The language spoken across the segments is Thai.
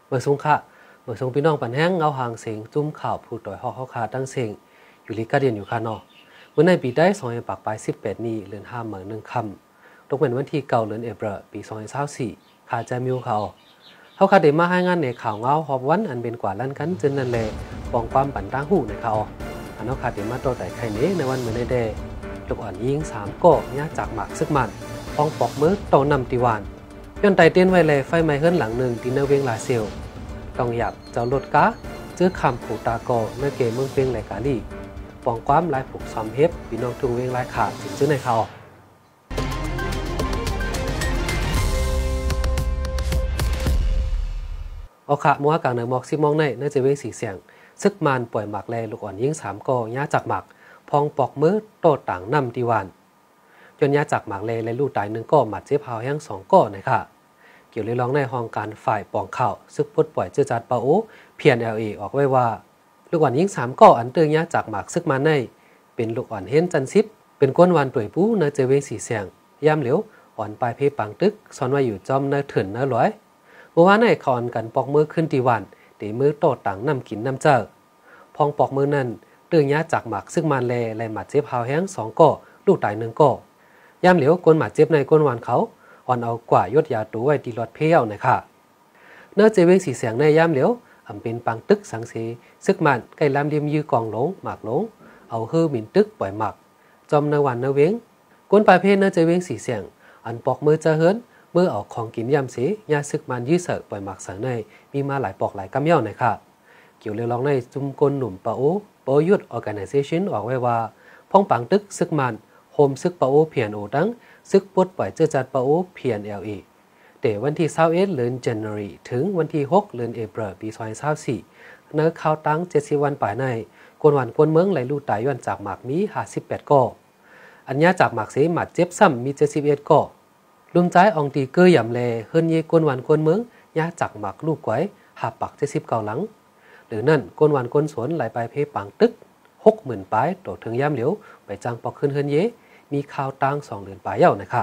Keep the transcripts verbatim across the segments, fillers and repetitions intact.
เมื่อสงค่ะเมื่อสงพี่น้องปันแห้งเงาหางเสียงจุ้มข่าวผู้ต่อยหอกเขาขาตั้งเสียงอยู่ลิกาเดียนอยู่ค่ะเนาะเมื่อในปีได้สองพันปากปลายสิบแปดนี้เลือนห้าเหมือนหนึ่งคำตกเป็นวันที่เก่าเลือนเอเบรปีสองพันยี่สิบสี่ขาจะมิวเขาเขาขาเดมาให้งานในข่าวเงาหอบวันอันเป็นกว่าลั่นกันจนนั่นเลยปองความปั่นตั้งหูในเขาอันเขาขาเดมาตัวแต่ใครเนี้ในวันเมื่อในเดย์ลูกอ่อนยิงสามก็ยากจากหมากซึกมันปองปอกมือโตนำตีวานย้อนไตเต้นไว้เลยไฟไหม้เฮิรนหลังหนึ่งที่เนเวียงลาเซียวต้องหยับเจ้ารถก้าเจอคำผูตาโกเนเกเมืองเฟียงไหลกาลีปองความลายผูกซ้อมเฮ็บพี่น้องทุ่งเวียงลายขาดถึงชื่อในเขาเอาขามัวกลางเนือหมอกซิมองในเนื้อจะเวียงสีเสียงซึกมันปล่อยหมักแลลูกอ่อนยิงสามกอย่าจักหมักพองปอกมือโตต่างนำตีวันจนย่าจักหมักเลและลูกตายหนึ่งก็หมัดเจ็บเผาแห้งสองก็นะคะเกี่ยวเรื่องในห้องการฝ่ายปองข่าวซึกพุดปล่อยเจือจัดปะโอเพียนเอลเอออกไว้ว่าลูกอ่อนยิงสามก่ออันเตือนยาจากหมากซึกมาในเป็นลูกอ่อนเห็นจันซิบเป็นก้นวันป่วยปู้เนเจเวงสีเสียงย่ำเหลียวอ่อนปลายเพปังตึกซ่อนไว้อยู่จอมเนเถินเนลอยเมื่อวานในคอนกันปอกมือขึ้นตีวันตีมือโตต่างน้ำกินน้ำเจ้าพองปอกมือนั้นเตือนยาจากหมากซึกมันเลและหมัดเจ็บเผาแห้งสองก่อลูกตายหนึ่งก่อย่ำเหลียวก้นหมัดเจ็บในก้นวันเขาอ่อนเอากว่ายดยาตัวไว้ตีรถเพี้ยวนะคะเนื้อเจเวงสีเสียงในย่ำเหลียวอำเป็นปังตึกสังสีซึกมันไก่ลำเดียมยื้อกองหลงหมากหลงเอาฮือหมิ่นตึกปล่อยหมักจอมเนวันเนเวงก้นปลายเพศเนื้อเจเวงสีเสียงอันปอกมือจะเฮิรนเมื่อเอาของกินย่ำสียาซึกมันยื้อเสกปล่อยหมักสังในมีมาหลายปอกหลายกำเย่านะคะเกี่ยวเรื่องในจุ่มกลหนุ่มปะโอปอยุทธ organization ออกไว้ว่าพ้องปังตึกซึกมันโฮมซึกปะโอเพียนโอดังซึกปวดปล่อยเจือจัดปะโอเพียนเอลเอเดี๋ยววันที่ยี่สิบเอ็ดเดือน January ถึงวันที่หกเดือน April ปีสองพันยี่สิบสี่เนื้อข่าวตั้งเจ็ดสิบวันป่ายในกวนวันกวนเมืองไหลลู่ตายย้อนจากหมากมีห้าสิบแปดก่ออันยาจากหมากเสหมัดเจ็บซ้ำมีเจ็ดสิบเอ็ดก่อลุมใจอองตีเกยย่ำเลเฮิรนเยกวนวันกวนเมืองยาจากหมากลูกไว้หาปักเจ็ดสิบเก้าหลังหรือนั่นกวนวันกวนสวนไหลไปเพปังตึกหกหมื่นปลายโดดถึงย่ำเหลียวไปจังปอกขึ้นเฮิรนเยมีข่าวตั้งสองเดือนปลายเย้านะคะ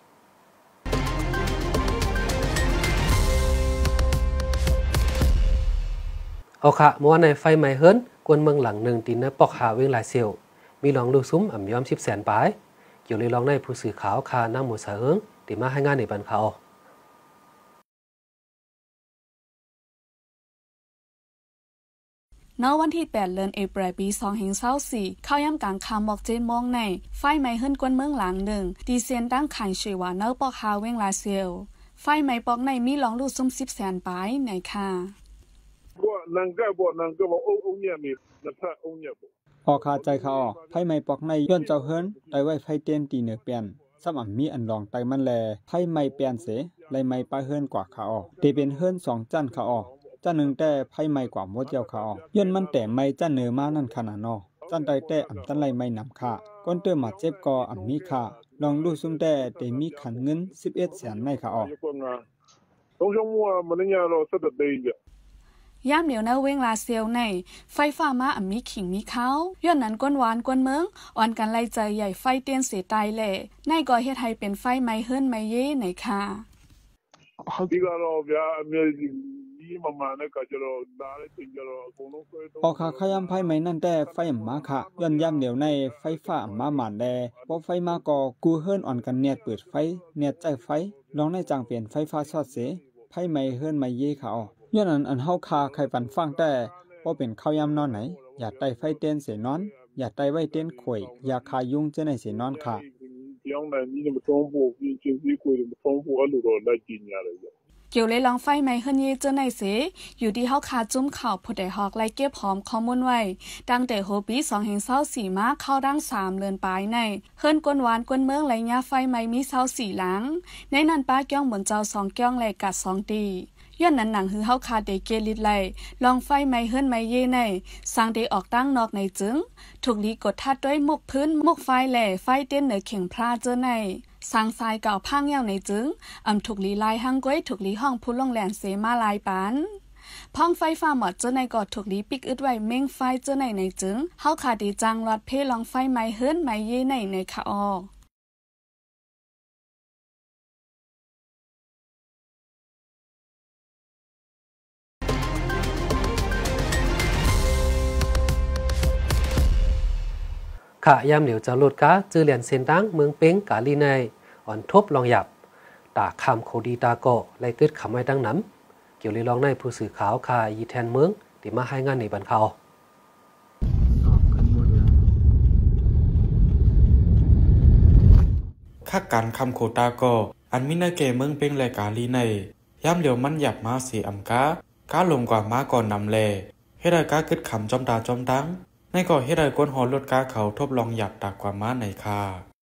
เอาค่ะเมื่อวานในไฟไหม้เฮิรนกวนเมืองหลังหนึ่งตีนปอกหาเวงหลายเซียวมีหลองลูกซุ้มอ่ำย้อมสิบแสนปลายเกี่ยวเลยลองในผู้สื่อข่าวคานั่งหมดสะเฮิงตีมาให้งานในบันเขาณวันที่แปดเดือนเอพริลปีสองพันยี่สิบสี่เข้าย่ำกลางคำบอกเจนมองในไฟไหม้เฮิรนกวนเมืองหลังหนึ่งดีเซียนตั้งขันชื่อว่าเนปอกหาเวงหลายเซียวไฟไหม้ปอกในมีหลองลูกซุ้มสิบแสนปลายในค่ะนังก็บอกนังก็บอกโอ้โอ้เนี่ยมีนักพระโอ้เนี่ยบอกพอคาใจเขาออกไฟไหม้ปอกในย้อนเจ้าเฮิรนไตไว้ไฟเต้นตีเหนือเปลี่ยนซ้ำอ่ำมีอันรองไตมันแลไฟไหม้เปลี่ยนเสไลไหม้ปลาเฮิรนกว่าเขาออกเตเป็นเฮิรนสองจันเขาออกจันหนึ่งแต่ไฟไหม้กว่าหมดเจ้าเขาออกย้อนมันแต่ไหม้จันเหนือมานั่นขนาดนอจันไตแต่อ่ำจันไลไหม้นำค่าก้นเตื้อมาเจ็บกออ่ำมีค่าลองดูซุ่มแต่เตมีขันเงินสิบเอ็ดแสนในเขาออกต้องชมว่ามันเนี่ยเราสะดุดดีจ้ะย่ามเหนียวเนเวงลาเซียวในไฟฟ้ามาอ่ำมีขิงมีเขาย้อนนั้นก้นหวานก้นเมืองอ่อนกันไล่ใจใหญ่ไฟเตียนเสียตายแหล่ในก่อเฮ็ดให้เป็นไฟไหม้เฮิรนไหม้เย่ไหนค่ะดีก็เราဗျာအမျိုးကြီးဒီမမနဲ့ကကြတော့ဒါလည်းတင်ကြတော့အကုန်လုံးဆွဲတော့ออกคาขยำไฟไหม้นั่นแต่ไฟมาค่ะย้อนย่ำเหนียวในไฟฟ้ามาหมานแลพอไฟมาก็กูเฮิรนอ่อนกันเนียดเปิดไฟเนียดใจไฟลองในจางเปลี่ยนไฟฟ้าช็อตเสไฟไหม้เฮิรนไหม้เย่เขาย้อนนั้นอันเฮาคาไข่ปันฟังแต่ว่าเป็นข้าวยำนอนไหนอย่าไตไฟเต้นเสียนอนอย่าไตไว้เต้นข่อยอย่าคายุ่งเจ้าในเสียนอนค่ะยังไงนี่มันต้องบวกจริงๆที่คุยมันต้องบวกอันนู้นได้จริงอะไรอย่างเกี่ยวเลยลองไฟไหม้เฮิรนเย่เจ้าในเสอยู่ที่เฮาคาจุ้มข่าวผู้ใดฮอกไล่เก็บหอมข้อมูลไว้ดังแต่โฮปีสองพันยี่สิบสี่มาเข้าดังสามเดือนปลายในเฮิรนกวนหวานกวนเมืองไหลยาไฟไหม้มีเศร้าสี่หลังในนั้นป้าก้องบนเจ้าสองก้องแลกัดสองตีย้อนนั้นหนังหือเฮาคาเดเกลิดไลลองไฟไหม้เฮิรนไหม้เย่ในสร้างได้ออกตั้งนอกในจึงถูกลีกดทัดด้วยมุกพื้นมุกไฟแหล่ไฟเต้นเหนือเข่งพลาเจอในสร้างทรายเก่าพังยาวในจึงอำถูกลีลายหังก้วยถูกลีห้องผู้ลงแหลนเสมาลายปันพ้องไฟฟ้าหมดเจอในกอดถูกลีปิกอึดไว้เม่งไฟเจอในในจึงเฮาคาดีจังรอดเพลองไฟไหม้เฮิรนไหม้เย่ในในค่ะออขะยามเหลียวจะลดกาจื้อเหรียญเส้นตั้งเมืองเป้งกาลีในอ่อนทบลองหยับตาคำโคดีตาโกไล่กึดคำไว้ดังน้ำเกี่ยวลีลองในผู้สื่อข่าวคายีแทนเมืองที่มาให้งานในบันเขาค่าการคำโคตาโกอันมินาเกเมืองเป้งและกาลีในยามเหลียวมันหยับมาสีอัมกากาลงกว่ามาก่อนนำแลเฮดากากึดคำจอมตาจอมตังในก่อเฮดากวนหอลดกาเขาทบลองหยับตากว่ามาในคา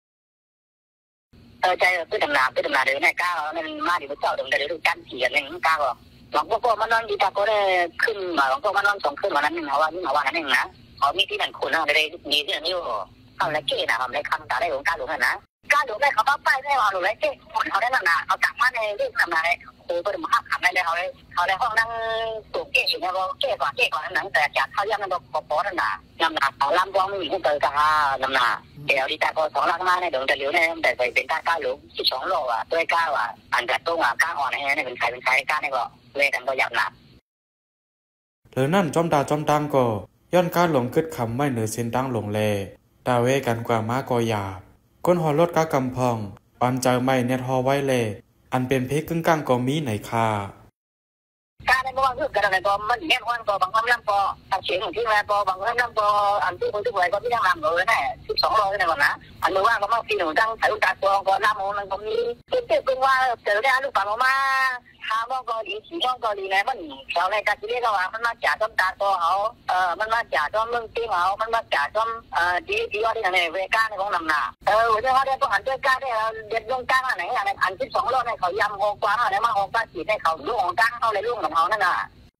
เออใจคือดำนาคือดำนาเดินในก้าวมันมาดิมันเจ้าดำเดินดูกันเขียนในก้าวหลวงพ่อมันนอนดีตาก็ได้ขึ้นมาหลวงพ่อมันนอนสองขึ้นวันนั้นหนึ่งเขาว่านี่มาว่านั้นหนึ่งนะเขามีที่นั่นคุณนะได้ดีที่นั่นนี่เขาเลยเก่งนะเขาได้คำตาได้หลวงก้าวหลวงนะก้าวหลวงได้เขาป้าป้ายได้ว่าหลวงได้เก่งเขาได้ดำนาเขาจับมาในเรื่องดำนาได้โอ้ก็ได้มาขับได้เลยเขาได้เขาได้ห้องนั่งตัวเก่งอยู่เนี่ยก็เก่งกว่าเก่งกว่านั้นแต่จากเขาย่ำนั่นก็พอๆนั่นนะดำนาเขาลำวงไม่มีผู้เกิดกับดำนาเดี๋ยวดีตาก็สองล้านมาในดวงจะเหลียวในแต่ไปเป็นก้าก้าหลวงสิบสองโลอ่ะด้วยก้าวอ่ะอันกัดตุ้งอ่ะก้าอ่อนในเป็นใครเป็นใครก้าในก็เวกันก็หยับหนักหรือนั่นจอมตาจอมตังก็ย้อนก้าหลงกึดคำไม่เหนือเส้นตั้งหลงแลตาเวกันกว่าม้าก็หยาบก้นหอรถก้ากำพองอันเจอไม่เน็ตหอไว้แลอันเป็นเพกกึ่งกลางก็มีไหนคาการในบ้านคือการในบ้านมันแง่วันก็บางคนนั่งก็ทำเสียงที่แม่ก็บางคนนั่งก็อันที่คนที่ป่วยก็ที่นั่งรำเลยนะสิบสองโลในวันนะอันนี้ว่าก็มาพี่หนูตั้งสายลูกตาตัวก็น้ำมันก็มีเจ็บเจ็บเป็นว่าเจอได้ลูกปลามาหาว่าก็ดีสีช่องก็ดีนะมันแถวในการที่เรียกว่ามันมาจากต้นตาตัวเขาเออมันมาจากต้นเมืองตีเขามันมาจากต้นเอ่อดีดีว่าที่ไหนเวก้าในของนำนาเออวันนี้เขาได้ต้องหันด้วยก้าได้เด็ดลงก้าไหนอะไรอันที่สองโลในเขายำหงกว้างอะไรมาหงก้าสีในเขาลูกของก้าเขาเลยลูกของเขานั่นน่ะ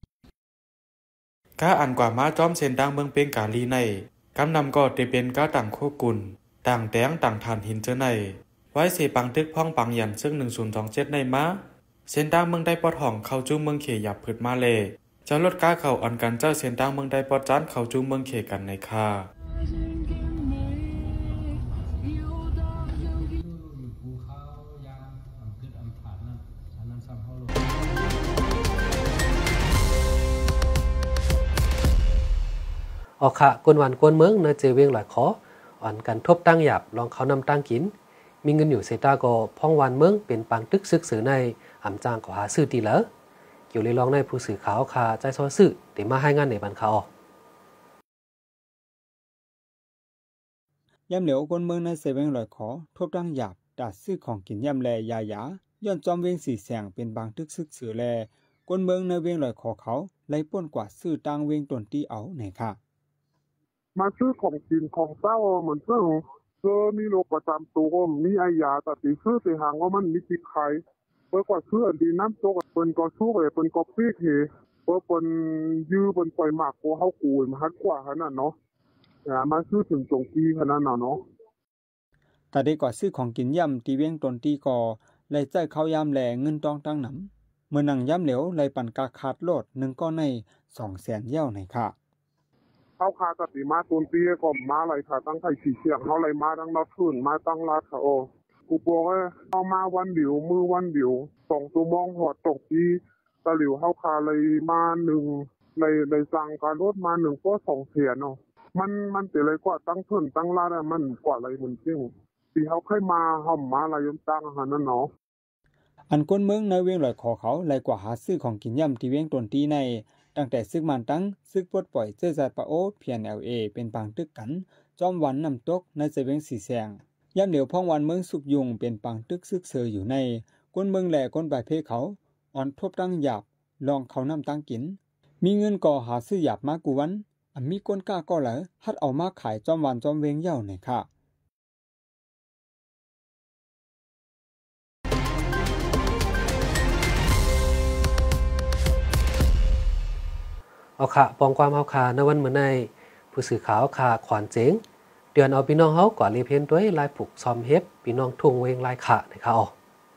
ก้าอันกว่าม้าจอมเส้นดังเมืองเป้งกาลีในกำนำก็จะเป็นก้าต่างโคกุลต่างแตงต่างฐานหินเจอในไว้เสปังตึกพ่องปังยันซึ่งหนึ่งศูนย์สองเจ็ดในม้าเส้นดังเมืองได้ปอดห่องเข้าจูงเมืองเขยหยับผืดมาเลจะลดก้าเข่าอ่อนกันเจ้าเส้นดังเมืองได้ปอดจานเข้าจูงเมืองเขกันในคาออกขะกวนวันกวนเมืองเนเจเวงหลายขออ่อนกันทบตั้งหยับลองเขานำตั้งกินมีเงินอยู่เซตาก็พ่องวันเมืองเป็นปังตึกซึกสื่อในอ่ำจางก็หาซื้อตีแล้วเกี่ยวเลยลองในผู้สื่อข่าวคาใจซอซื้อเดี๋ยวมาให้งานในบันเขาย่ำเหลียวกวนเมืองในเซเวงหลายขอทบตั้งหยับดัดซื้อของกินย่ำแลยายาย้อนจอมเวงสีแสงเป็นบางตึกซึกสื่อแลกวนเมืองในเวงหลายขอเขาไล่ป้นกว่าซื้อตั้งเวงตนตีเอาไหนค่ะมาซื้อของกินของเต้าเหมือนซื้อเจอมีโรคประจำตัวมีไอยาแต่ตีซื้อตีหางว่ามันมีพิษไข้เมื่อก่อนซื้อดีน้ำโจ๊กเป็นก็สู้เลยเป็นก็ปี้เทเมื่อเป็นยื้อเป็นปล่อยหมากโคเข้ากูมาฮัดกว่าขนาดเนาะมาซื้อถึงจงกีขนาดเนาะแต่ได้กว่าซื้อของกินย่ำตีเว้งตนตีก่อไล่ใจเขาย่ำแหลเงินตองตั้งหนำเมื่อนังย่ำเหลวไล่ปั่นกาขาดโลดหนึ่งก็ในสองแสนเย้าไหนค่ะเขาคาตัดตีมาต้นปีก็มาอะไรค่ะตั้งไข่สีเสียงเขาอะไรมาตั้งนัดขึ้นมาตั้งรัดค่ะโอ้กูบอกว่าเอามาวันเดียวมือวันเดียวสองตัวมองหอดตกทีตะหลิวเขาคาเลยมาหนึ่งในในสั่งการรถมาหนึ่งก็สองเสียเนาะมันมันเสียเลยกว่าตั้งขึ้นตั้งรัดมันกว่าอะไรเหมือนจริงปีเขาเคยมาห่อมมาอะไรยมตั้งหันนั่นเนาะอันก้นเมืองในเวียงหลอยขอเขาไล่กว่าหาซื้อของกินย่ำที่เวียงตนตีในตั้งแต่ซึกมันตั้งซึกปลดปล่อยเจ้าจัดปะโอเพียน แอล เอ เป็นปางตึกกันจอมวันนำตกในเสเวียงสีแสงย่ำเหลียวพ่องวันเมืองสุกยุงเป็นปางตึกซึกเซออยู่ในก้นเมืองแหล่ก้นปลายเพเขาอ่อนทบตั้งหยาบลองเขานำตั้งกินมีเงินก่อหาซื้อหยาบมากูวันอันมีก้นกล้าก็เหลอฮัดเอามาขายจอมวันจอมเวียงเย่าไหนค่ะเอาค่ะปองความเอาค่ะในวันเมื่อในผู้สื่อข่าวค่ะขวานเจ๋งเดือนเอาพี่น้องเขากว่ารีเพนด้วยลายผูกซอมเฮ็บพี่น้องทุ่งเวงลายขะนะคะอ๋อ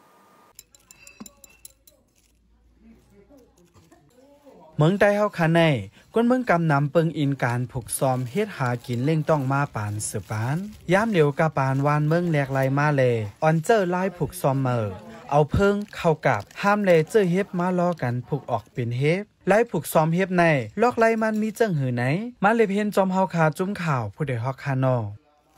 เมืองใต้เฮาค่ะในก้นเมืองกำนำเปิงอินการผูกซอมเฮ็ดหากินเล่งต้องมาปานสืบปานยามเหลียวกะปานวานเมืองแหลกลายมาเลออนเจอลายผูกซอมเมอร์เอาเพิ่งเข้ากับห้ามเลเจอเฮ็บมาล้อกันผูกออกเป็นเฮ็บไล่ผูกซ้อมเฮ็บในลอกไล่มันมีจังหือไหนมาเลยเพนจอมเฮาคาจุ้มข่าวผู้ใดฮอกคานอ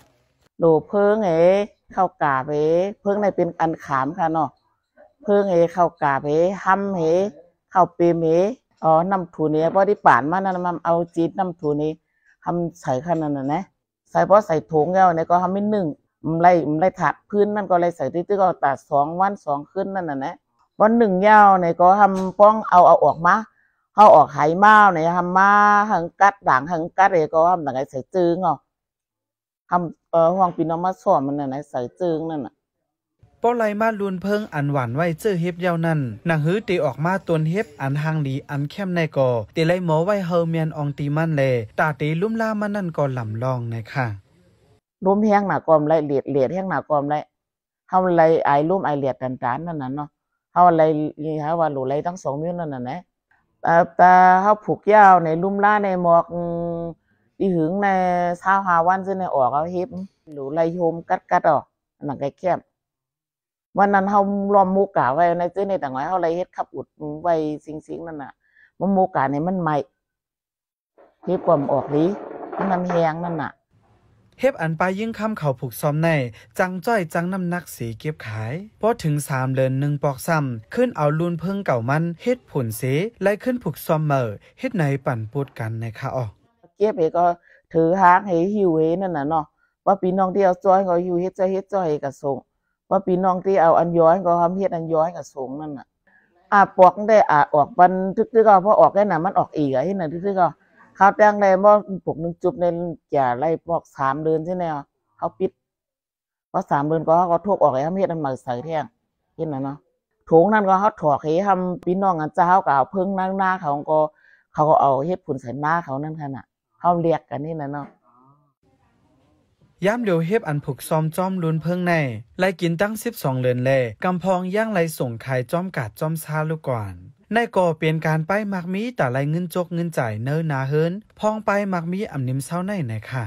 โดเพิ่งเอเข้ากาเอเพิ่งในเป็นอันขามค่ะเนาะเพิ่งเอเข้ากาเอห้ำเอเข้าเปเมอ๋อน้ำถูนี้พอที่ป่านมานั่นมันเอาจีดน้ำถูนี้ทำใส่ขนาดนั้นนะใส่เพราะใส่ถุงแล้วเนี่ยก็ทำไม่หนึ่งมันไล่มันไล่ถัดพื้นนั่นก็ไล่ใส่ที่ที่ก็ตัดสองวันสองขึ้นนั่นน่ะนะวันหนึ่งยาวเนี่ยก็ทำป้องเอาเอาออกมาเอาออกไหม้าเนี่ยทำมาหังกัดด่างหังกัดเลยก็ทำต่างไงใส่จึงอ่ะทำเออห้องปีน้องมาสอนมันน่ะนะใส่จึงนั่นน่ะป้อไลมาลุนเพิงอันหวานไว้เจอเฮ็บยาวนั้นหนังหื้อตีออกมาตนเฮ็บอันหางดีอันเข้มในก่อตีไลหมอไว้เฮาเมียนอองตีมันแลตาตีลุ่มล่ามันนั่นก็ลำลองในค่ะลุ่มแห้งหนากอมไรเหลียดเหลียดแห้งหนากอมไรเฮาไรไอลุ่มไอเหลียดตันตานนั่นน่ะเนาะเฮาไรนี่ฮะว่าหลูไรทั้งสองมิ้วนั่นน่ะนะแต่แต่เฮาผูกยาวในลุ่มล่าในหมอกอีหึงในเช้าหาวันซึ่งในออกเอาเฮ็บหลูไรโยมกัดกัดออกหนังไก่แคบวันนั้นเฮาล้อมมูกะไว้ในซื้อในต่างไว้เฮาไรเฮ็ดขับอุดไว้สิงๆนั่นน่ะมันมูกะเนี่ยมันใหม่เฮ็บความออกดีมันแห้งนั่นน่ะเฮ็บอันปลายยิ่งคำเขาผูกซ้อมในจังจ้อยจังน้ำหนักสีเก็บขายพอถึงสามเดือนหนึ่งปอกซ้ำขึ้นเอาลุนเพิ่งเก่ามันเฮ็ดผลเสไล่ขึ้นผูกซ้อมเมอเฮ็ดในปั่นปูดกันในค่ะอ๋อเก็บเอก็ถือหางให้หิวเฮนั่นน่ะเนาะว่าพี่น้องที่เอาจ้อยก็หิวเฮ็ดจะเฮ็ดจ้อยก็ส่งว่าพี่น้องที่เอาอันย้อยก็ทำเฮ็ดอันย้อยก็ส่งนั่นน่ะอ่าปอกได้อ่าออกบันทึกๆก็พอออกได้น่ะมันออกอีกอ่ะเฮ็ดน่ะทึกๆก็เขาแจ้งได้บ่ปกหนึ่งจุบในอย่าไล่ปอกสามเดือนใช่ไหมเขาปิดเพราะสามเดือนก็เขาทุบออกให้ทำเฮ็ดอันใหม่ใส่แท่งเห็นน่ะเนาะถุงนั่นก็เขาถอดให้ทำพี่น้องอันเจ้าก็เอาเพิ่งนั่งหน้าเขาก็เขาก็เอาเฮ็ดผลใส่หน้าเขานั่นขนาดเขาเรียกกันนี่น่ะเนาะย้ำเดียวเฮ็บอันผูกซ้อมจ้อมลุนเพิ่งในไล่กินตั้งสิบสองเดือนแลกำพองย่างไล่ส่งขายจ้อมกาดจ้อมซาลูกก่อนในก่อเปลี่ยนการไปมักมีแต่ไล่เงินจกเงินจ่ายเนิ่นนาเฮินพองไปมักมีอ่ำนิ่มเศร้าในไหนค่ะ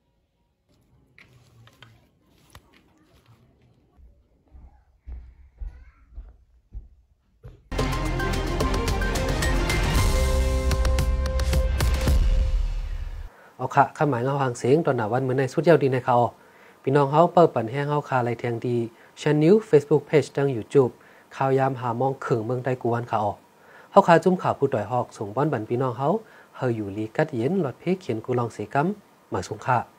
เอาค่ะข้าหมายเงาหางเสียงตอนหนาวันเหมือนในสุดยอดดีในเขาพี่น้องเขาเปิดปั่นแห้งเขาคาไรเทียงดีชันนิว Facebook Page ดัง YouTube ข่าวยามหามองขึงเมืองใต้กวนเขาเขาคาจุ่มข่าวผู้ต่อยหอกส่งบ้านบันพี่น้องเขาเฮาอยู่ลีกัดเย็นหลอดเพกเขียนกูลองเสกัมหมายสงค่า